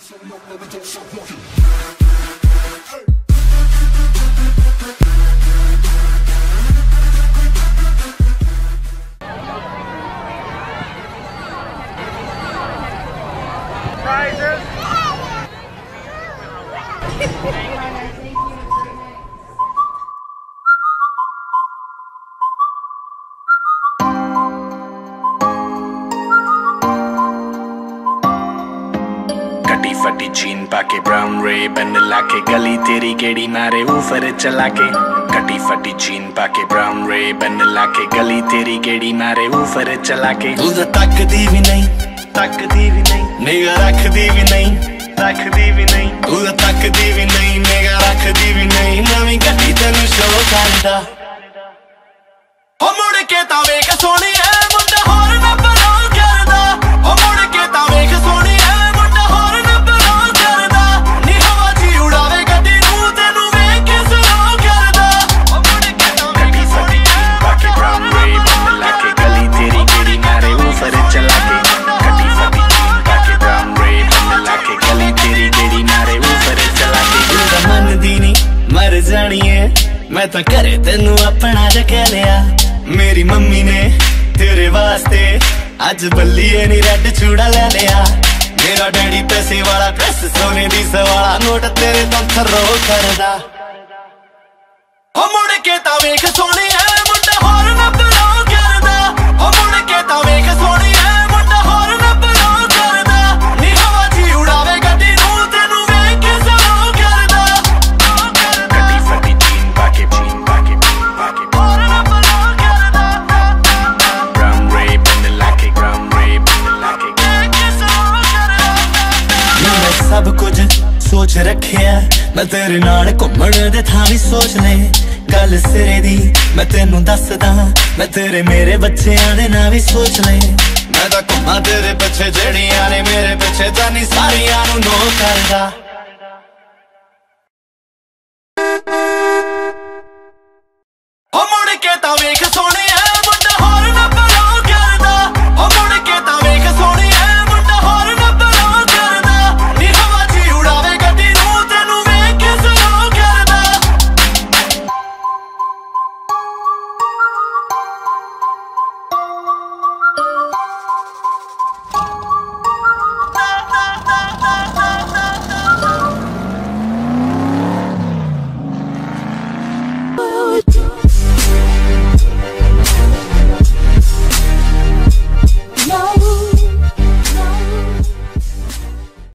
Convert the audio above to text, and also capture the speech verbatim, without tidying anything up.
फटी जीन पाके ब्राउन रे बन लाके गली तेरी गेड़ी मारे ऊपर चला के कटी फटी जीन पाके ब्राउन रे बन लाके गली तेरी गेड़ी मारे ऊपर चला के तू तो तकदी भी नहीं तकदी भी नहीं निगाह रखदी भी नहीं रखदी भी नहीं तू तो तकदी भी नहीं निगाह रखदी भी नहीं नवीं गड्डी तैनूं शो करदा ओ मुड़ के तां वेख सोहणीए मुंडा होर ना बरोल करदा ओ मुड़ के तां वेख सोहणीए मैं तो घरे तेनू अपना जगह लिया मेरी मम्मी ने तेरे वास्ते अज बल्लिए नी रेड चूड़ा ले लिया मेरा डैडी पैसे वाला ड्रेस सोने दी सवाला नोट तेरे तो थर्रो करदा ओ मुड़ के तां वेख सोहणीए मुंडा होर ना बरोल करदा ओ मुड़ के तां वेख सोहणीए मुंडा होर ना बरोल करदा नी हवा जी उड़ावे गड्डी नूं तेनू वेख के सरोल करदा गड्डी फटी जीन पाके जीन पाके पाके होर ना बरोल करदा ब्राउन रे बन लाके ब्राउन रे बन लाके वेख के सरोल करदा मैं सब कुछ सोच रखिया मैं तेरे नाल घुम्मण दे थां भी सोच ले गल सिरे दी मैं तेनू दसदा मैं तेरे मेरे बच्चेआं दे नां भी सोच ले मैं तां घुम्मां तेरे पिछे जेड़ियां ने मेरे पिछे जानी सारियां नूं नो करदा।